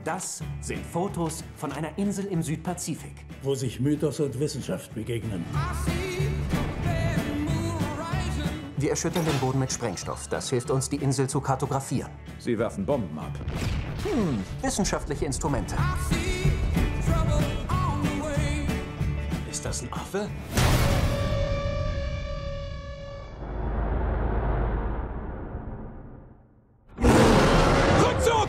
Das sind Fotos von einer Insel im Südpazifik. Wo sich Mythos und Wissenschaft begegnen. Wir erschüttern den Boden mit Sprengstoff. Das hilft uns, die Insel zu kartografieren. Sie werfen Bomben ab. Wissenschaftliche Instrumente. Ist das ein Affe? Rückzug!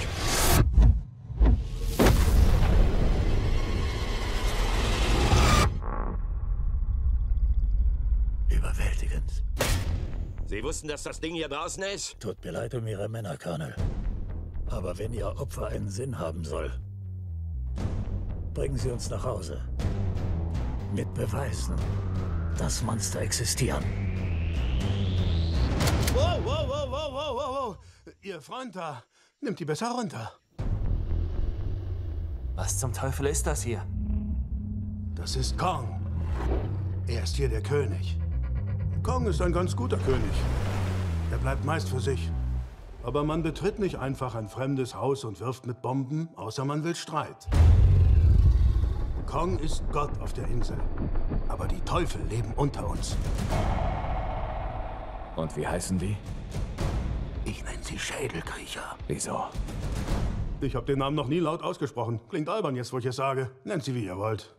Überwältigend. Sie wussten, dass das Ding hier draußen ist? Tut mir leid um Ihre Männer, Colonel. Aber wenn Ihr Opfer einen Sinn haben soll, bringen Sie uns nach Hause. Mit Beweisen, dass Monster existieren. Wow, wow, wow, wow, wow, wow. Ihr Freund da, nimmt die besser runter. Was zum Teufel ist das hier? Das ist Kong. Er ist hier der König. Kong ist ein ganz guter König. Er bleibt meist für sich. Aber man betritt nicht einfach ein fremdes Haus und wirft mit Bomben, außer man will Streit. Kong ist Gott auf der Insel. Aber die Teufel leben unter uns. Und wie heißen die? Ich nenne sie Schädelkriecher. Wieso? Ich habe den Namen noch nie laut ausgesprochen. Klingt albern jetzt, wo ich es sage. Nennt sie, wie ihr wollt.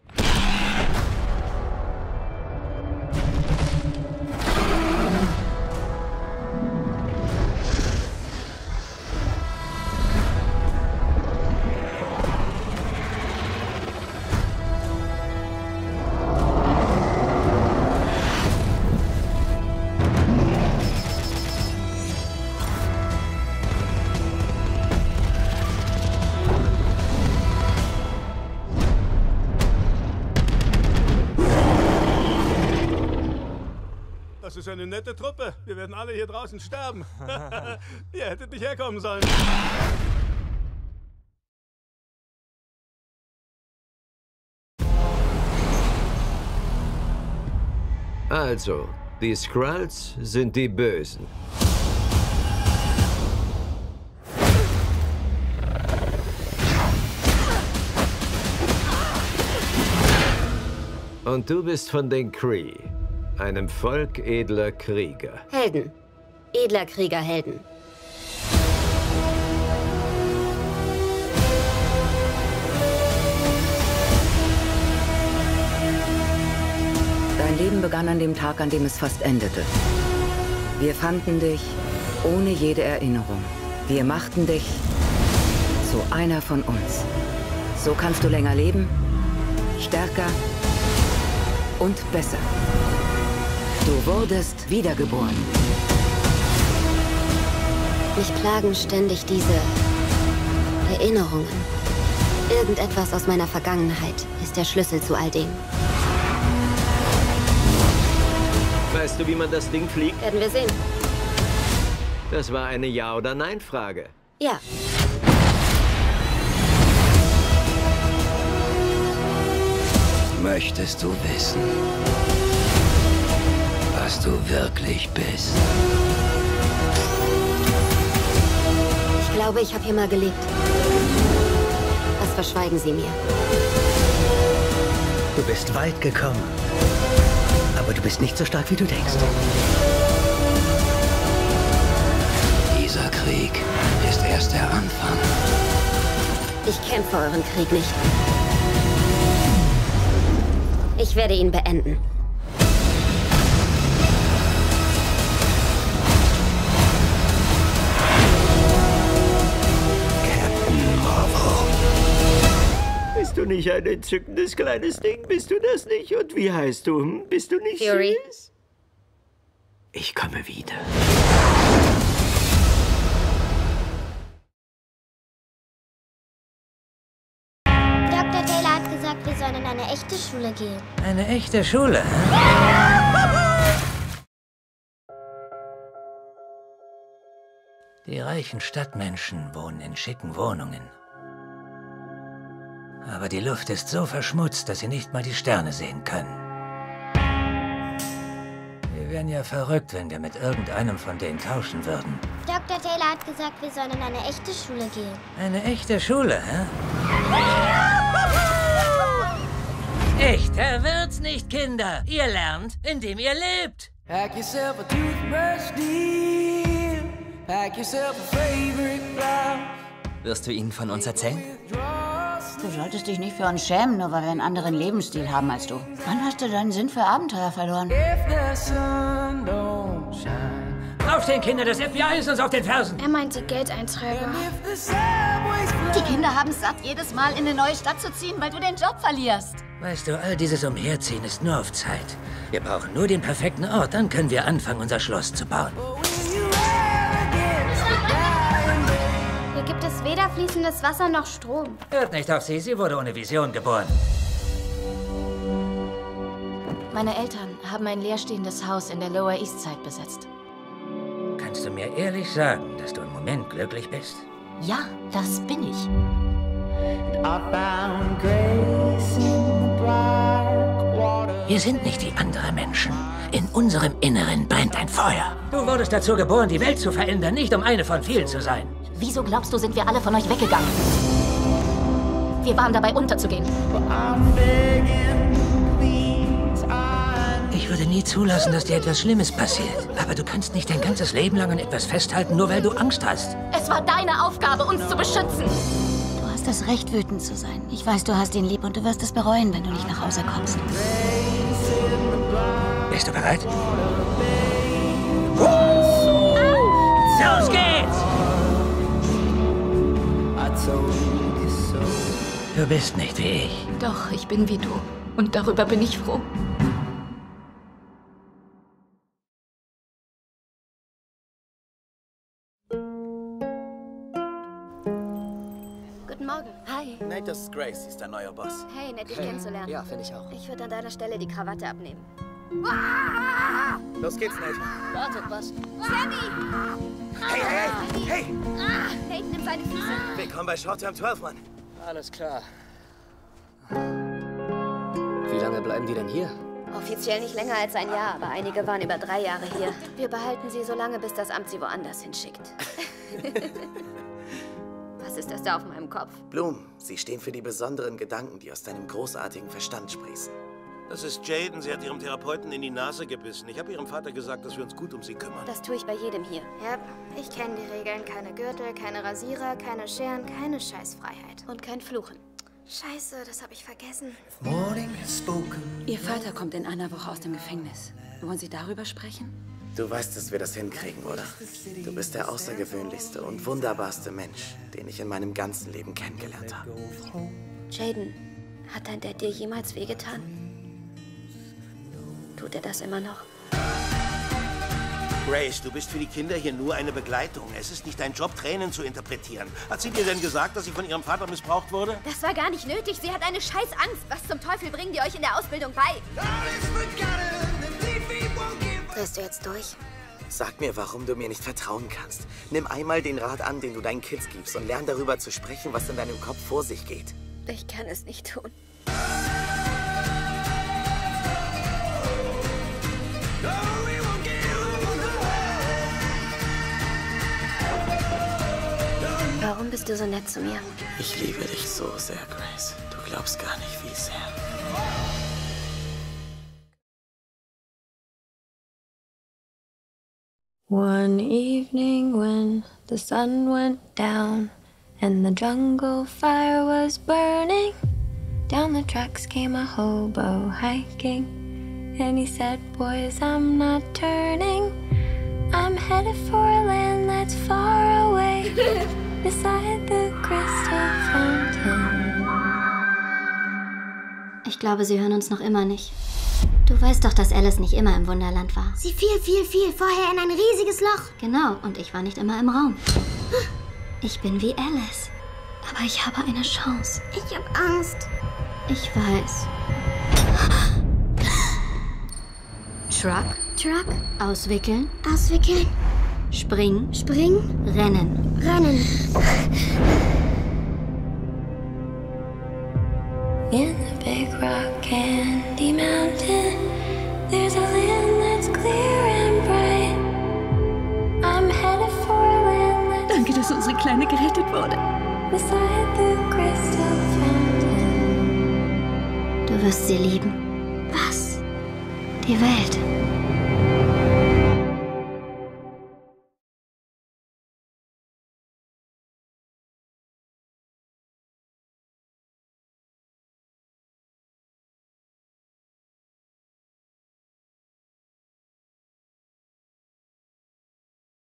Das ist eine nette Truppe. Wir werden alle hier draußen sterben. Ihr hättet nicht herkommen sollen. Also, die Skrulls sind die Bösen. Und du bist von den Kree, einem Volk edler Krieger. Helden. Edler Kriegerhelden. Dein Leben begann an dem Tag, an dem es fast endete. Wir fanden dich ohne jede Erinnerung. Wir machten dich zu einer von uns. So kannst du länger leben, stärker und besser. Du wurdest wiedergeboren. Mich plagen ständig diese Erinnerungen. Irgendetwas aus meiner Vergangenheit ist der Schlüssel zu all dem. Weißt du, wie man das Ding fliegt? Werden wir sehen. Das war eine Ja- oder Nein-Frage. Ja. Möchtest du wissen, was du wirklich bist? Ich glaube, ich habe hier mal gelebt. Was verschweigen Sie mir? Du bist weit gekommen. Aber du bist nicht so stark, wie du denkst. Dieser Krieg ist erst der Anfang. Ich kämpfe euren Krieg nicht. Ich werde ihn beenden. Captain Marvel. Bist du nicht ein entzückendes kleines Ding? Bist du das nicht? Und wie heißt du? Hm? Bist du nicht Fury. süß? Ich komme wieder. Dr. Taylor hat gesagt, wir sollen in eine echte Schule gehen. Eine echte Schule? Die reichen Stadtmenschen wohnen in schicken Wohnungen. Aber die Luft ist so verschmutzt, dass sie nicht mal die Sterne sehen können. Wir wären ja verrückt, wenn wir mit irgendeinem von denen tauschen würden. Dr. Taylor hat gesagt, wir sollen in eine echte Schule gehen. Eine echte Schule, hä? Echter wird's nicht, Kinder. Ihr lernt, indem ihr lebt. Pack yourself a toothbrush, dear. Pack yourself a favorite blouse. Wirst du ihnen von uns erzählen? Du solltest dich nicht für uns schämen, nur weil wir einen anderen Lebensstil haben als du. Wann hast du deinen Sinn für Abenteuer verloren? Aufstehen, Kinder, das FBI ist uns auf den Fersen. Er meinte Geldeinträge. Die Kinder haben es satt, jedes Mal in eine neue Stadt zu ziehen, weil du den Job verlierst. Weißt du, all dieses Umherziehen ist nur auf Zeit. Wir brauchen nur den perfekten Ort, dann können wir anfangen, unser Schloss zu bauen. Hier gibt es weder fließendes Wasser noch Strom. Hört nicht auf sie, sie wurde ohne Vision geboren. Meine Eltern haben ein leerstehendes Haus in der Lower East Side besetzt. Kannst du mir ehrlich sagen, dass du im Moment glücklich bist? Ja, das bin ich. Wir sind nicht wie andere Menschen. In unserem Inneren brennt ein Feuer. Du wurdest dazu geboren, die Welt zu verändern, nicht um eine von vielen zu sein. Wieso glaubst du, sind wir alle von euch weggegangen? Wir waren dabei, unterzugehen. Ich würde nie zulassen, dass dir etwas Schlimmes passiert. Aber du kannst nicht dein ganzes Leben lang an etwas festhalten, nur weil du Angst hast. Es war deine Aufgabe, uns zu beschützen. Du hast das Recht, wütend zu sein. Ich weiß, du hast ihn lieb und du wirst es bereuen, wenn du nicht nach Hause kommst. Bist du bereit? Los geht's! Du bist nicht wie ich. Doch, ich bin wie du. Und darüber bin ich froh. Guten Morgen. Hi. Nate, das ist Grace. Sie ist dein neuer Boss. Hey, nett, dich kennenzulernen. Ja, finde ich auch. Ich würde an deiner Stelle die Krawatte abnehmen. Los geht's, Nate. Wartet, was? Sammy! Hey, hey, hey! Nate, nimm seine Füße. Willkommen bei Showtime 12, Mann. Alles klar. Wie lange bleiben die denn hier? Offiziell nicht länger als ein Jahr, aber einige waren über 3 Jahre hier. Wir behalten sie so lange, bis das Amt sie woanders hinschickt. Was ist das da auf meinem Kopf? Blumen. Sie stehen für die besonderen Gedanken, die aus deinem großartigen Verstand sprießen. Das ist Jaden. Sie hat ihrem Therapeuten in die Nase gebissen. Ich habe ihrem Vater gesagt, dass wir uns gut um sie kümmern. Das tue ich bei jedem hier. Ja, ich kenne die Regeln. Keine Gürtel, keine Rasierer, keine Scheren, keine Scheißfreiheit. Und kein Fluchen. Scheiße, das habe ich vergessen. Ihr Vater kommt in einer Woche aus dem Gefängnis. Wollen Sie darüber sprechen? Du weißt, dass wir das hinkriegen, oder? Du bist der außergewöhnlichste und wunderbarste Mensch, den ich in meinem ganzen Leben kennengelernt habe. Jaden, hat dein Dad dir jemals wehgetan? Tut er das immer noch? Grace, du bist für die Kinder hier nur eine Begleitung. Es ist nicht dein Job, Tränen zu interpretieren. Hat sie dir denn gesagt, dass sie von ihrem Vater missbraucht wurde? Das war gar nicht nötig. Sie hat eine scheiß Angst. Was zum Teufel bringen die euch in der Ausbildung bei? Drehst du jetzt durch? Sag mir, warum du mir nicht vertrauen kannst. Nimm einmal den Rat an, den du deinen Kids gibst und lern darüber zu sprechen, was in deinem Kopf vor sich geht. Ich kann es nicht tun. Warum bist du so nett zu mir? Ich liebe dich so sehr, Grace. Du glaubst gar nicht, wie sehr. One evening when the sun went down and the jungle fire was burning, down the tracks came a hobo hiking, and he said, boys, I'm not turning. I'm headed for a land that's far away, beside the crystal fountain. Ich glaube, sie hören uns noch immer nicht. Du weißt doch, dass Alice nicht immer im Wunderland war. Sie fiel vorher in ein riesiges Loch. Genau, und ich war nicht immer im Raum. Ich bin wie Alice. Aber ich habe eine Chance. Ich hab Angst. Ich weiß. Truck. Auswickeln. Springen. Rennen. In the big rock candy mountain, there's a land that's clear Kleine gerettet wurde. Beside the crystal fountain. Du wirst sie lieben. Was? Die Welt.